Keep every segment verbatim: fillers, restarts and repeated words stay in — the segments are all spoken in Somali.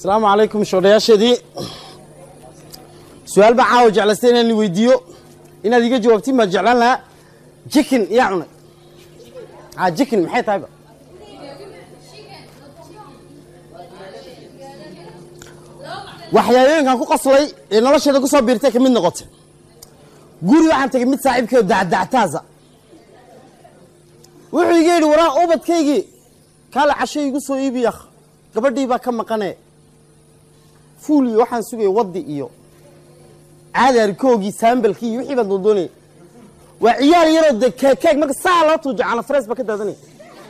السلام عليكم شورياشدي سؤال بعاوج على سنة اللي ويديو إن هذه جوابتي ما جعلنا لها chicken يعني ها chicken محي طيبة waxyaabeen kan ku qaslay ee nolosheeda ku soo biirtay kamid noqotay guri waxaan tagay mid saaxiibkay dacdactaaza wuxuu iga yiri waraa ubadkaygi kala cashay igu soo iibiya gabadhii baa ka maqanay fuuli waxaan sugay wadi iyo cadarkoogii sambalkii wixii baan doonay waa ciyaar yar oo keek marka saalato jacana fresh ba ka daadanay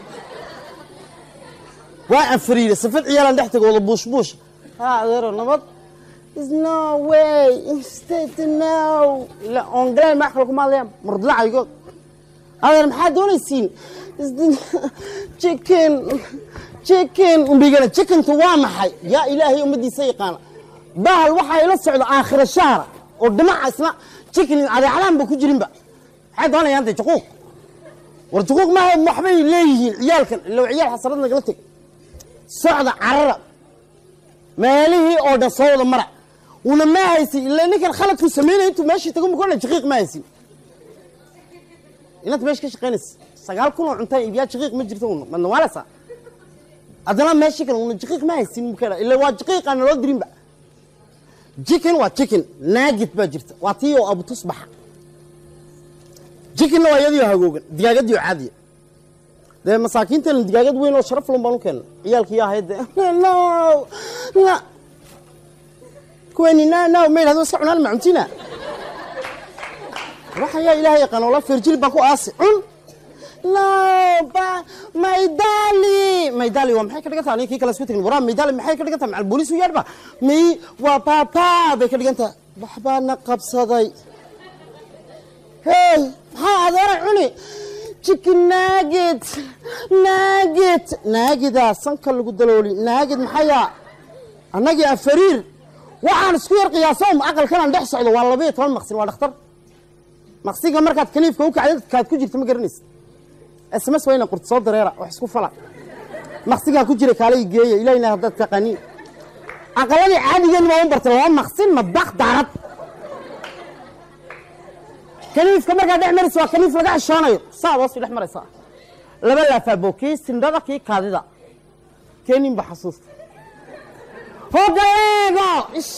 waa afriil safad ciyaaran dhaxtay wada buush buush ha adeero nabad is no way instead no la anglais ma xalku maadayam mardlacaygo adeer maxaa doonaysiin chicken chicken umbigana chicken to waa maxay yaa ilaahay umadiisa yaqaan bahal waxa ila socdo aakhir shahr oo dhimac isla chicken adeeclaan ba ku jirin ba waxay doonayaan inta xuquuq war xuquuq ma waxbay leeyihiin ciyaalkan ilaa ciyaal xasarad nagala tag socda carara ماليه أو دصوّد مرة ولا ما هيسي إلا إنك الخلق في السمينة أنتوا ماشي تقوم بكل دقيق ما هيسي إنت ماشي كش قنص سجال كلهم عنتي يبيع دقيق مجرتون من ولا سا أدنى ماشي كانوا دقيق ما هيسي ممكن إلا واحد دقيق أنا لو دريم بقى chicken وchicken ناجت بجرت وعطيه أبو تصبح chicken لو يديه هجوجن دجاجة ديو عادية ده مساكين تل دجاجة وين لو شرف لهم بانو كان عيالك يا هيدا لا لا كويني نا نا ومين هذا سعنا المعنتنا راح يا إلهي قال والله فرجيل باكو آسي لا با ما يدالي ما يدالي ومحي كده قطع عليك كلا سكوتك الورام ما يدالي محي كده قطع مع البوليس ويربا مي وبابا بكده أنت بحبانا قبصدي هاي هذا رعني chicken nugget nugget nugget sanka lagu dalooli nugget maxaya anagi afariir waxaan isku yar qiyaasoo aqal kan dhex socdo waa laba iyo toban maqsin waa dhakhtar maqsiga markaad kaniifka u kacday kaad ku jirto ma garanaysid sms wayna qort soo dareera wax isku fala maqsiga ku jira kaalay geeyo ilaahina hadda taqani aqaladi caadiga ma u bartay waa maqsin madbaq daarad كنيف كم مرة قاعد يعمل سوا كنيف لقى الشانيو صعب وصل الأحمر صعب لبلا لا فابوكي سندرة كي كذا كنيم بحسوس هو جايجا إيش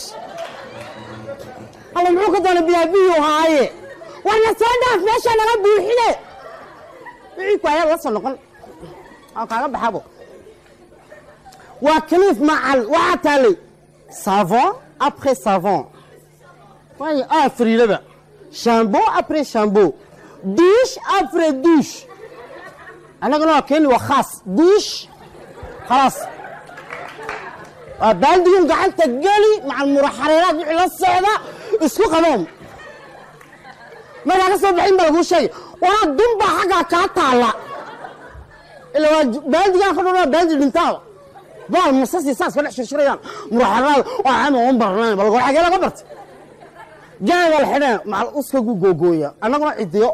أنا معك ده أنا بيبيو هاي وأنا صادف ماشي أنا ربي وحده إيه كويس وصل نقول أنا كان بحبه وكنيف مع الوعتالي savon après savon وين أفري لبا shampoo après shampoo douche après douche أنا قلنا كين وخاص douche خلاص بالديهم قاعد تجلي مع المرحريات على الصعدة اسكو قدام ما راح الصبحين بلقوا شيء وأنا الدنبا حاجة كاتالا إلا بالديهم خلونا بالدي بنتاو بقى المصاصي ساس فلح شريان مرحرات وعامهم برنامج بلقوا حاجة لا قبرت جاي الحين مع الأسكة جو جويا أنا قلنا إديو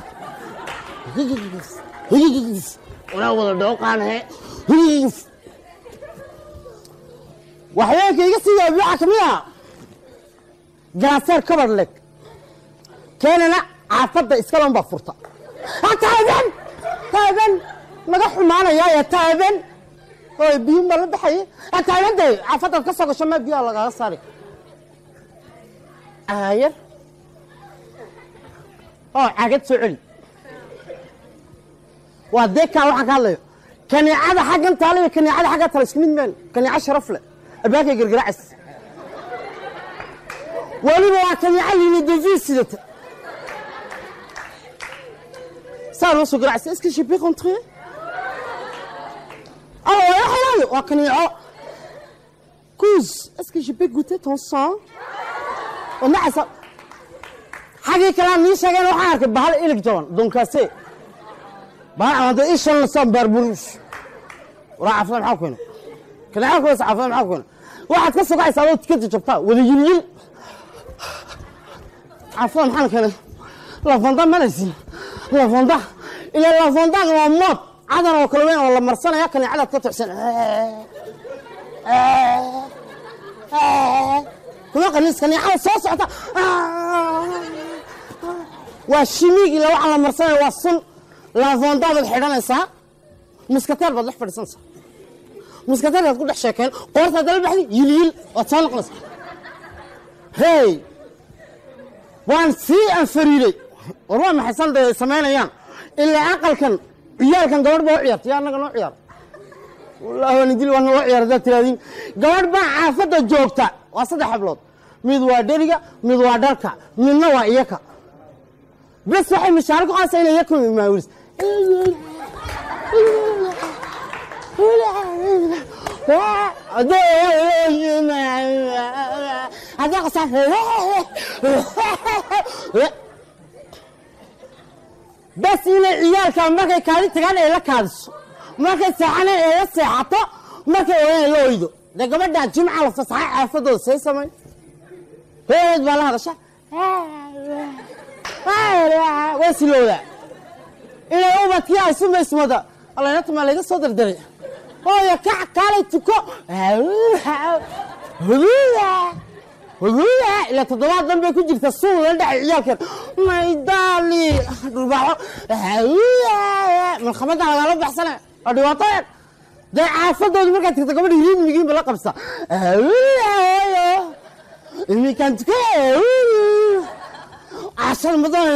ولا ولا دوق عنها وحياك يقصي يبيعك مياه جاسر كبر لك كان أنا عفض إسكالهم بفرطة تايبن تايبن ما قحوا معنا يا يا تايبن هاي بيوم ولا بحي تايبن ده عفض القصة وشما بيا الله صاري آير أو عقد سعودي وذيك على حق الله كان يعاد حق أنت عليه كان يعاد حق ترى من من كان يعشر رفله الباقي يقرقعس ولي ما كان يعلم الدفيس ده صار وصل قرعس est-ce que je peux rentrer oh يا حلال وكان يعو كوز est-ce que je peux goûter ton sang ونعس حاجة كلام ليش أنا وحارك بحال إلكترون دون كاسي بحال هذا إيش النصاب بربروش وراح أفهم حاكونا كنا عارف بس أفهم حاكونا واحد كسر قاعد يسوي تكتب شبطة وذي يجي أفهم حالك أنا لا فندا ما نسي لا فندا إلا لا فندا غمض عادنا وكلوين والله مرسنا يا كنا على قطع سنة kuma qaniiskan yahay soo socota waa shimiigi la waxa la marsanay waa sun la foondaad xidhanaysa muskatar baad wax fadhisanaysa muskatar aad ku dhex sheekeen qoorta dal baxdi yilil oo soo noqonaysa hey waan si afariilay warwa ma xasan day sameynayaan ilaa aqalkan ciyaalkan gabadh baa ciyaartay anaga noo ciyaar wallahi waan dil waan noo ciyaar dad tiraadin gabadh baa caafada joogta waa saddex hablood mid waa dheriga mid waa dharka midna waa iyaka bas waxay mishaarku qaasayna iyaka ma wiris هذا هذا قصة بس إلى عيال كان ما كان كاري تكان إلى كارس ما كان سحنا إلى سحته ما كان إلى لويدو ده قبل ده جمعة على فصحى عفدو سيسمي هذا ولا هذا شيء ويسلو ده إلى يوم كيا اسمه اسمه ده الله ينتمى عليه صدر دري oo ya ka kale tuko hubiya hubiya ila toddobaad dambe ku jirta suuq la dhac ciyaalkan may daali dhulbaxo man khamada la baxsana dhawaato day caafadoodu marka tagta gabadh hiriid migiin bala qabsa imi kan tuko asal madan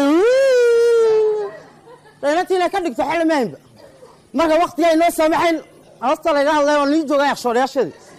daynatina ka dhigto xal maanba marka waqtiga inoo samaxayn أصلاً يا الله ونيجوا جاي عشان يا شدي